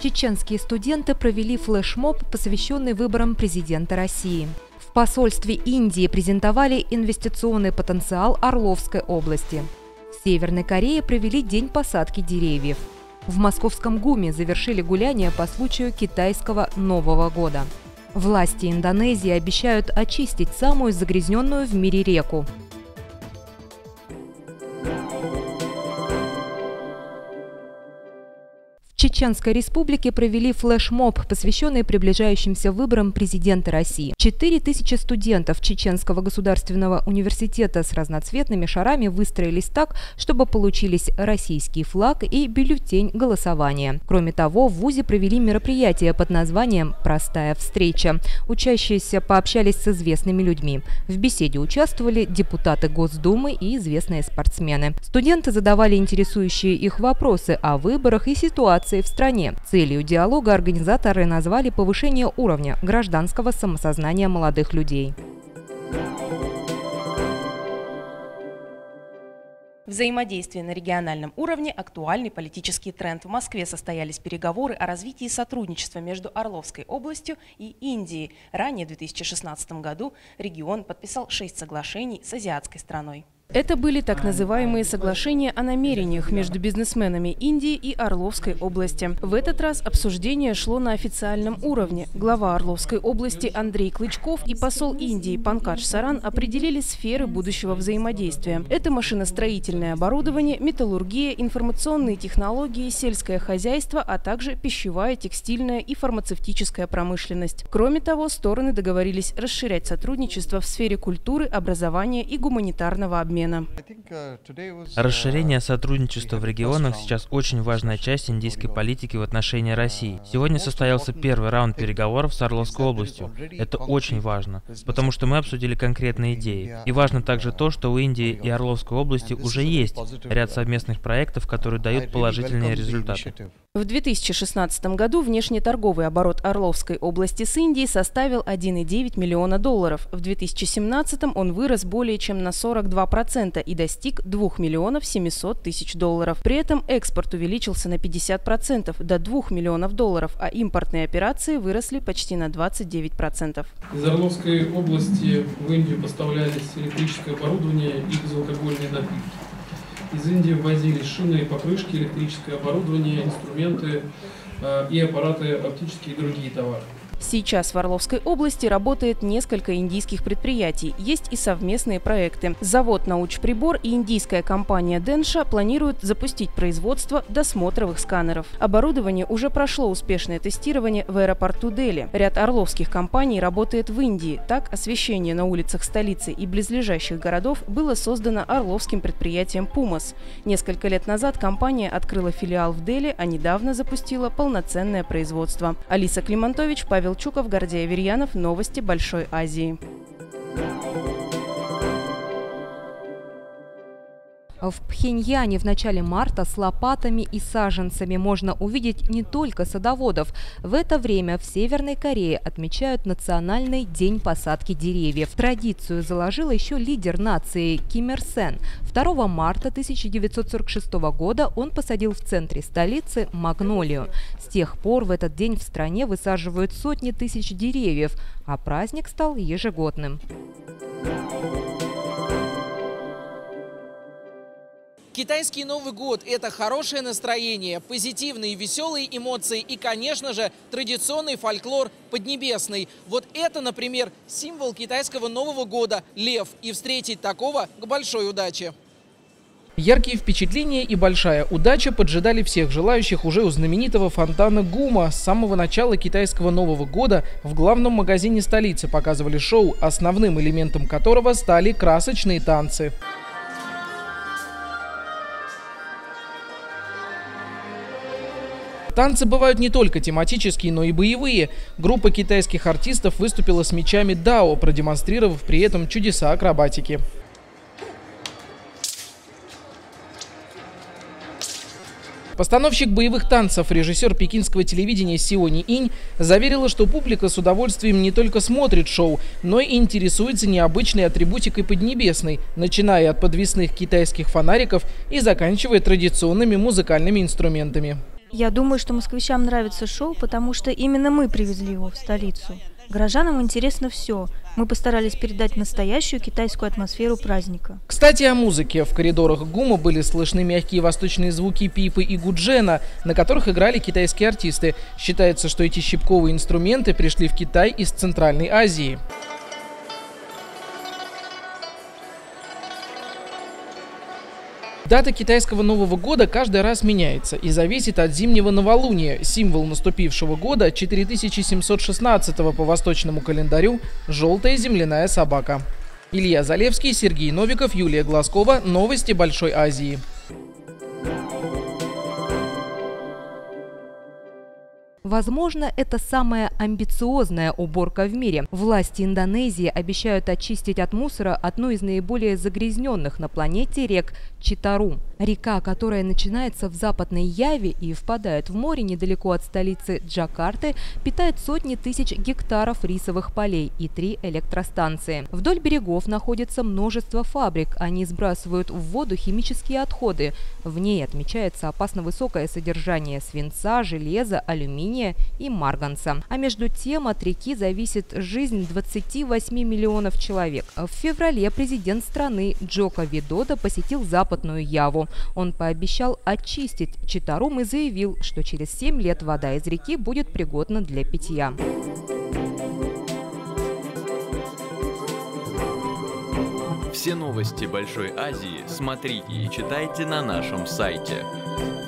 Чеченские студенты провели флешмоб, посвященный выборам президента России. В посольстве Индии презентовали инвестиционный потенциал Орловской области. В Северной Корее провели день посадки деревьев. В московском ГУМе завершили гуляние по случаю китайского Нового года. Власти Индонезии обещают очистить самую загрязненную в мире реку. В Чеченской Республике провели флешмоб, посвященный приближающимся выборам президента России. 4000 студентов Чеченского государственного университета с разноцветными шарами выстроились так, чтобы получились российский флаг и бюллетень голосования. Кроме того, в ВУЗе провели мероприятие под названием «Простая встреча». Учащиеся пообщались с известными людьми. В беседе участвовали депутаты Госдумы и известные спортсмены. Студенты задавали интересующие их вопросы о выборах и ситуации в стране. Целью диалога организаторы назвали повышение уровня гражданского самосознания молодых людей. Взаимодействие на региональном уровне – актуальный политический тренд. В Москве состоялись переговоры о развитии сотрудничества между Орловской областью и Индией. Ранее, в 2016 году, регион подписал 6 соглашений с азиатской страной. Это были так называемые соглашения о намерениях между бизнесменами Индии и Орловской области. В этот раз обсуждение шло на официальном уровне. Глава Орловской области Андрей Клычков и посол Индии Панкадж Саран определили сферы будущего взаимодействия. Это машиностроительное оборудование, металлургия, информационные технологии, сельское хозяйство, а также пищевая, текстильная и фармацевтическая промышленность. Кроме того, стороны договорились расширять сотрудничество в сфере культуры, образования и гуманитарного обмена. Расширение сотрудничества в регионах сейчас очень важная часть индийской политики в отношении России. Сегодня состоялся первый раунд переговоров с Орловской областью. Это очень важно, потому что мы обсудили конкретные идеи. И важно также то, что у Индии и Орловской области уже есть ряд совместных проектов, которые дают положительные результаты. В 2016 году внешнеторговый оборот Орловской области с Индией составил 1,9 миллиона долларов. В 2017 он вырос более чем на 42% и достиг 2 миллионов 700 тысяч долларов. При этом экспорт увеличился на 50% до 2 миллионов долларов, а импортные операции выросли почти на 29%. Из Орловской области в Индию поставлялись электрическое оборудование и безалкогольные напитки. Из Индии ввозились шины и покрышки, электрическое оборудование, инструменты и аппараты оптические и другие товары. Сейчас в Орловской области работает несколько индийских предприятий. Есть и совместные проекты. Завод «Научприбор» и индийская компания «Денша» планируют запустить производство досмотровых сканеров. Оборудование уже прошло успешное тестирование в аэропорту Дели. Ряд орловских компаний работает в Индии. Так, освещение на улицах столицы и близлежащих городов было создано орловским предприятием «Пумас». Несколько лет назад компания открыла филиал в Дели, а недавно запустила полноценное производство. Алиса Климантович, Павел Чуков, Гордей Аверьянов. Новости Большой Азии. В Пхеньяне в начале марта с лопатами и саженцами можно увидеть не только садоводов. В это время в Северной Корее отмечают Национальный день посадки деревьев. Традицию заложил еще лидер нации Ким Ир Сен. 2 марта 1946 года он посадил в центре столицы магнолию. С тех пор в этот день в стране высаживают сотни тысяч деревьев, а праздник стал ежегодным. Китайский Новый год – это хорошее настроение, позитивные веселые эмоции и, конечно же, традиционный фольклор поднебесный. Вот это, например, символ китайского Нового года – лев. И встретить такого к большой удаче. Яркие впечатления и большая удача поджидали всех желающих уже у знаменитого фонтана ГУМа. С самого начала китайского Нового года в главном магазине столицы показывали шоу, основным элементом которого стали красочные танцы. Танцы бывают не только тематические, но и боевые. Группа китайских артистов выступила с мечами дао, продемонстрировав при этом чудеса акробатики. Постановщик боевых танцев, режиссер пекинского телевидения Сиони Инь заверила, что публика с удовольствием не только смотрит шоу, но и интересуется необычной атрибутикой Поднебесной, начиная от подвесных китайских фонариков и заканчивая традиционными музыкальными инструментами. Я думаю, что москвичам нравится шоу, потому что именно мы привезли его в столицу. Горожанам интересно все. Мы постарались передать настоящую китайскую атмосферу праздника. Кстати, о музыке. В коридорах ГУМа были слышны мягкие восточные звуки пипы и гуджена, на которых играли китайские артисты. Считается, что эти щипковые инструменты пришли в Китай из Центральной Азии. Дата китайского Нового года каждый раз меняется и зависит от зимнего новолуния. Символ наступившего года 4716 по восточному календарю – желтая земляная собака. Илья Залевский, Сергей Новиков, Юлия Глазкова. Новости Большой Азии. Возможно, это самая амбициозная уборка в мире. Власти Индонезии обещают очистить от мусора одну из наиболее загрязненных на планете рек – Читарум. Река, которая начинается в Западной Яве и впадает в море недалеко от столицы Джакарты, питает сотни тысяч гектаров рисовых полей и 3 электростанции. Вдоль берегов находится множество фабрик. Они сбрасывают в воду химические отходы. В ней отмечается опасно высокое содержание свинца, железа, алюминия и марганца. А между тем от реки зависит жизнь 28 миллионов человек. В феврале президент страны Джоко Видодо посетил Западную Яву. Он пообещал очистить Читарум и заявил, что через 7 лет вода из реки будет пригодна для питья. Все новости Большой Азии смотрите и читайте на нашем сайте.